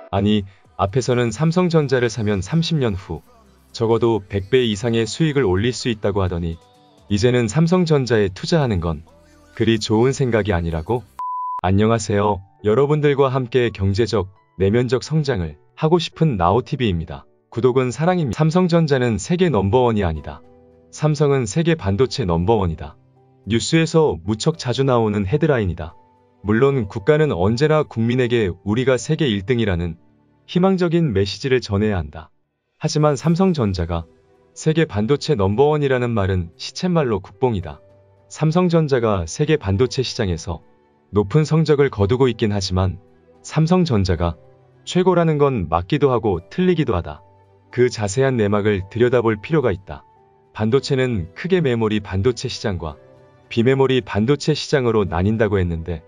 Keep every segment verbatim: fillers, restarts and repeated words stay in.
아니, 앞에서는 삼성전자를 사면 삼십 년 후 적어도 백 배 이상의 수익을 올릴 수 있다고 하더니 이제는 삼성전자에 투자하는 건 그리 좋은 생각이 아니라고? 안녕하세요. 여러분들과 함께 경제적, 내면적 성장을 하고 싶은 나오티비입니다. 구독은 사랑입니다. 삼성전자는 세계 넘버원이 아니다. 삼성은 세계 반도체 넘버원이다. 뉴스에서 무척 자주 나오는 헤드라인이다. 물론 국가는 언제나 국민에게 우리가 세계 일 등이라는 희망적인 메시지를 전해야 한다. 하지만 삼성전자가 세계 반도체 넘버원이라는 말은 시쳇말로 국뽕이다. 삼성전자가 세계 반도체 시장에서 높은 성적을 거두고 있긴 하지만 삼성전자가 최고라는 건 맞기도 하고 틀리기도 하다. 그 자세한 내막을 들여다볼 필요가 있다. 반도체는 크게 메모리 반도체 시장과 비메모리 반도체 시장으로 나뉜다고 했는데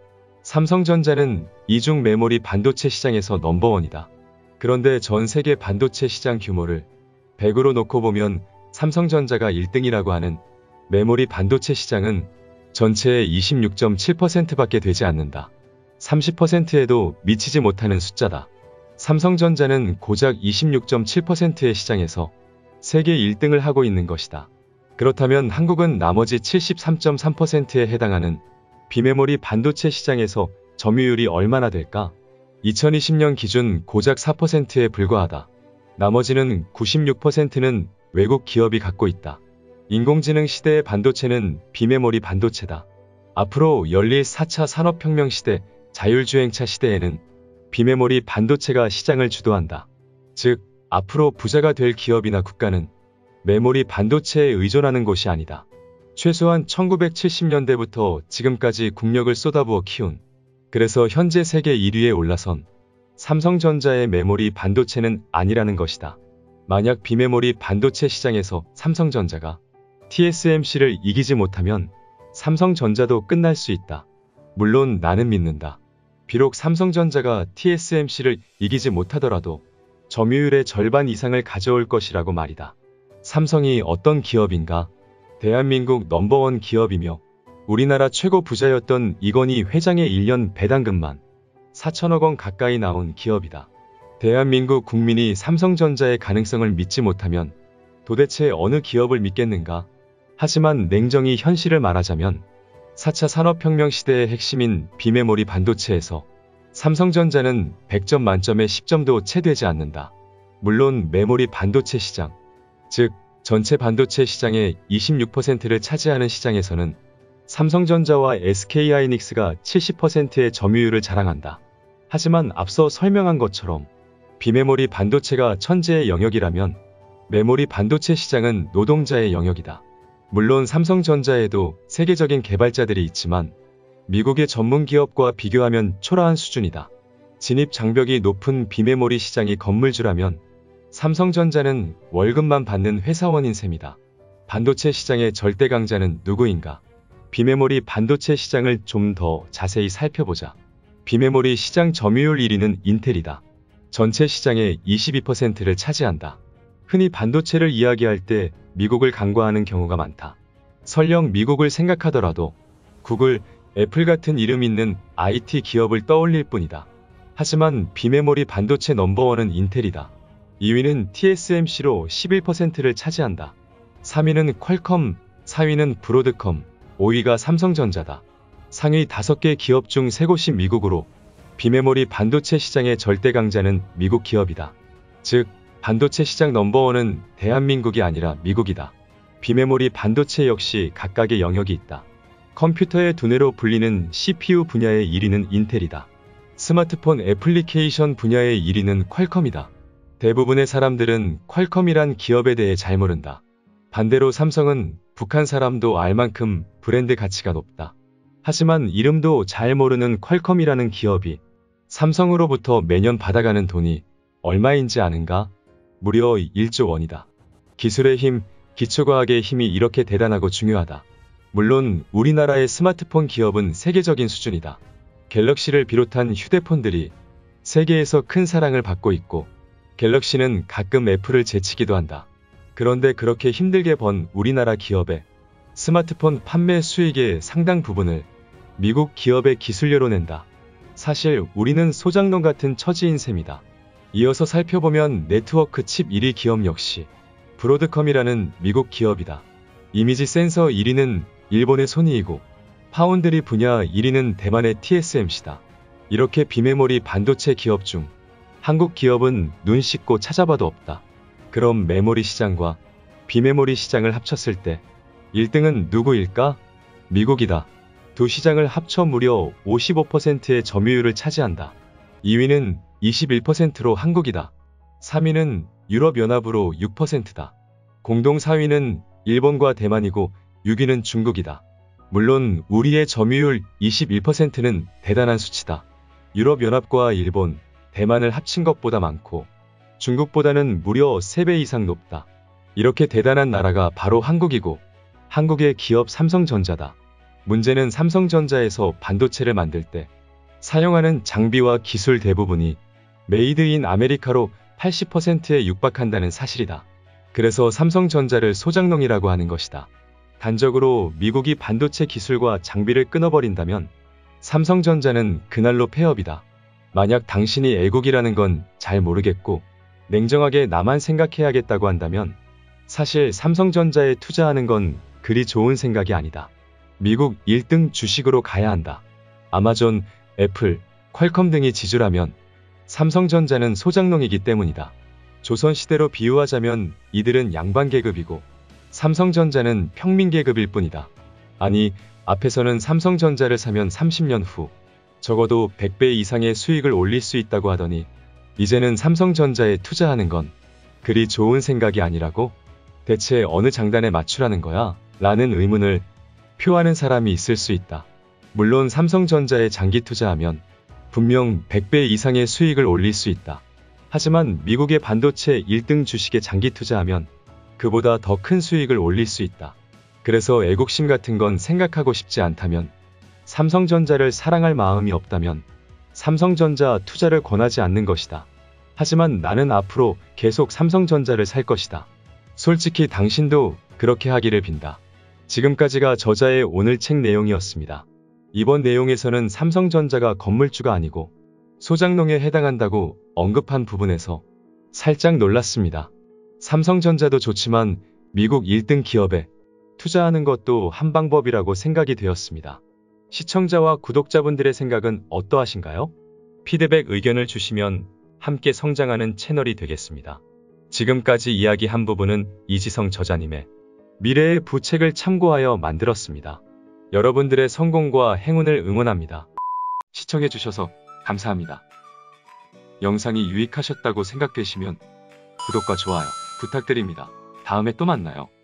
삼성전자는 이중 메모리 반도체 시장에서 넘버원이다. 그런데 전 세계 반도체 시장 규모를 백으로 놓고 보면 삼성전자가 일 등이라고 하는 메모리 반도체 시장은 전체의 이십육 점 칠 퍼센트밖에 되지 않는다. 삼십 퍼센트에도 미치지 못하는 숫자다. 삼성전자는 고작 이십육 점 칠 퍼센트의 시장에서 세계 일 등을 하고 있는 것이다. 그렇다면 한국은 나머지 칠십삼 점 삼 퍼센트에 해당하는 비메모리 반도체 시장에서 점유율이 얼마나 될까? 이천이십 년 기준 고작 사 퍼센트에 불과하다. 나머지는 구십육 퍼센트는 외국 기업이 갖고 있다. 인공지능 시대의 반도체는 비메모리 반도체다. 앞으로 열릴 사 차 산업혁명 시대, 자율주행차 시대에는 비메모리 반도체가 시장을 주도한다. 즉, 앞으로 부자가 될 기업이나 국가는 메모리 반도체에 의존하는 것이 아니다. 최소한 천구백칠십 년대부터 지금까지 국력을 쏟아부어 키운, 그래서 현재 세계 일 위에 올라선 삼성전자의 메모리 반도체는 아니라는 것이다. 만약 비메모리 반도체 시장에서 삼성전자가 티에스엠씨를 이기지 못하면 삼성전자도 끝날 수 있다. 물론 나는 믿는다. 비록 삼성전자가 티에스엠씨를 이기지 못하더라도 점유율의 절반 이상을 가져올 것이라고 말이다. 삼성이 어떤 기업인가? 대한민국 넘버원 기업이며 우리나라 최고 부자였던 이건희 회장의 일 년 배당금만 사천억 원 가까이 나온 기업이다. 대한민국 국민이 삼성전자의 가능성을 믿지 못하면 도대체 어느 기업을 믿겠는가? 하지만 냉정히 현실을 말하자면 사 차 산업혁명 시대의 핵심인 비메모리 반도체에서 삼성전자는 백 점 만점에 십 점도 채 되지 않는다. 물론 메모리 반도체 시장, 즉 전체 반도체 시장의 이십육 퍼센트를 차지하는 시장에서는 삼성전자와 에스케이하이닉스가 칠십 퍼센트의 점유율을 자랑한다. 하지만 앞서 설명한 것처럼 비메모리 반도체가 천재의 영역이라면 메모리 반도체 시장은 노동자의 영역이다. 물론 삼성전자에도 세계적인 개발자들이 있지만 미국의 전문 기업과 비교하면 초라한 수준이다. 진입 장벽이 높은 비메모리 시장이 건물주라면 삼성전자는 월급만 받는 회사원인 셈이다. 반도체 시장의 절대 강자는 누구인가? 비메모리 반도체 시장을 좀 더 자세히 살펴보자. 비메모리 시장 점유율 일 위는 인텔이다. 전체 시장의 이십이 퍼센트를 차지한다. 흔히 반도체를 이야기할 때 미국을 간과하는 경우가 많다. 설령 미국을 생각하더라도 구글, 애플 같은 이름 있는 아이티 기업을 떠올릴 뿐이다. 하지만 비메모리 반도체 넘버원은 인텔이다. 이 위는 티에스엠씨로 십일 퍼센트를 차지한다. 삼 위는 퀄컴, 사 위는 브로드컴, 오 위가 삼성전자다. 상위 다섯 개 기업 중 세 곳이 미국으로 비메모리 반도체 시장의 절대 강자는 미국 기업이다. 즉, 반도체 시장 넘버원은 대한민국이 아니라 미국이다. 비메모리 반도체 역시 각각의 영역이 있다. 컴퓨터의 두뇌로 불리는 씨피유 분야의 일 위는 인텔이다. 스마트폰 애플리케이션 분야의 일 위는 퀄컴이다. 대부분의 사람들은 퀄컴이란 기업에 대해 잘 모른다. 반대로 삼성은 북한 사람도 알 만큼 브랜드 가치가 높다. 하지만 이름도 잘 모르는 퀄컴이라는 기업이 삼성으로부터 매년 받아가는 돈이 얼마인지 아는가? 무려 일조 원이다. 기술의 힘, 기초과학의 힘이 이렇게 대단하고 중요하다. 물론 우리나라의 스마트폰 기업은 세계적인 수준이다. 갤럭시를 비롯한 휴대폰들이 세계에서 큰 사랑을 받고 있고 갤럭시는 가끔 애플을 제치기도 한다. 그런데 그렇게 힘들게 번 우리나라 기업의 스마트폰 판매 수익의 상당 부분을 미국 기업의 기술료로 낸다. 사실 우리는 소장농 같은 처지인 셈이다. 이어서 살펴보면 네트워크 칩 일 위 기업 역시 브로드컴이라는 미국 기업이다. 이미지 센서 일 위는 일본의 소니이고 파운드리 분야 일 위는 대만의 티에스엠씨다. 이렇게 비메모리 반도체 기업 중 한국 기업은 눈 씻고 찾아봐도 없다. 그럼 메모리 시장과 비메모리 시장을 합쳤을 때 일 등은 누구일까? 미국이다. 두 시장을 합쳐 무려 오십오 퍼센트의 점유율을 차지한다. 이 위는 이십일 퍼센트로 한국이다. 삼 위는 유럽연합으로 육 퍼센트다. 공동 사 위는 일본과 대만이고 육 위는 중국이다. 물론 우리의 점유율 이십일 퍼센트는 대단한 수치다. 유럽연합과 일본, 대만을 합친 것보다 많고 중국보다는 무려 세 배 이상 높다. 이렇게 대단한 나라가 바로 한국이고 한국의 기업 삼성전자다. 문제는 삼성전자에서 반도체를 만들 때 사용하는 장비와 기술 대부분이 메이드 인 아메리카로 팔십 퍼센트에 육박한다는 사실이다. 그래서 삼성전자를 소장농이라고 하는 것이다. 단적으로 미국이 반도체 기술과 장비를 끊어버린다면 삼성전자는 그날로 폐업이다. 만약 당신이 애국이라는 건 잘 모르겠고 냉정하게 나만 생각해야겠다고 한다면 사실 삼성전자에 투자하는 건 그리 좋은 생각이 아니다. 미국 일 등 주식으로 가야 한다. 아마존, 애플, 퀄컴 등이 지주라면 삼성전자는 소장농이기 때문이다. 조선시대로 비유하자면 이들은 양반계급이고 삼성전자는 평민계급일 뿐이다. 아니, 앞에서는 삼성전자를 사면 삼십 년 후 적어도 백 배 이상의 수익을 올릴 수 있다고 하더니 이제는 삼성전자에 투자하는 건 그리 좋은 생각이 아니라고? 대체 어느 장단에 맞추라는 거야? 라는 의문을 표하는 사람이 있을 수 있다. 물론 삼성전자에 장기 투자하면 분명 백 배 이상의 수익을 올릴 수 있다. 하지만 미국의 반도체 일 등 주식에 장기 투자하면 그보다 더 큰 수익을 올릴 수 있다. 그래서 애국심 같은 건 생각하고 싶지 않다면, 삼성전자를 사랑할 마음이 없다면 삼성전자 투자를 권하지 않는 것이다. 하지만 나는 앞으로 계속 삼성전자를 살 것이다. 솔직히 당신도 그렇게 하기를 빈다. 지금까지가 저자의 오늘 책 내용이었습니다. 이번 내용에서는 삼성전자가 건물주가 아니고 소장농에 해당한다고 언급한 부분에서 살짝 놀랐습니다. 삼성전자도 좋지만 미국 일 등 기업에 투자하는 것도 한 방법이라고 생각이 되었습니다. 시청자와 구독자분들의 생각은 어떠하신가요? 피드백 의견을 주시면 함께 성장하는 채널이 되겠습니다. 지금까지 이야기한 부분은 이지성 저자님의 미래의 부책을 참고하여 만들었습니다. 여러분들의 성공과 행운을 응원합니다. 시청해주셔서 감사합니다. 영상이 유익하셨다고 생각되시면 구독과 좋아요 부탁드립니다. 다음에 또 만나요.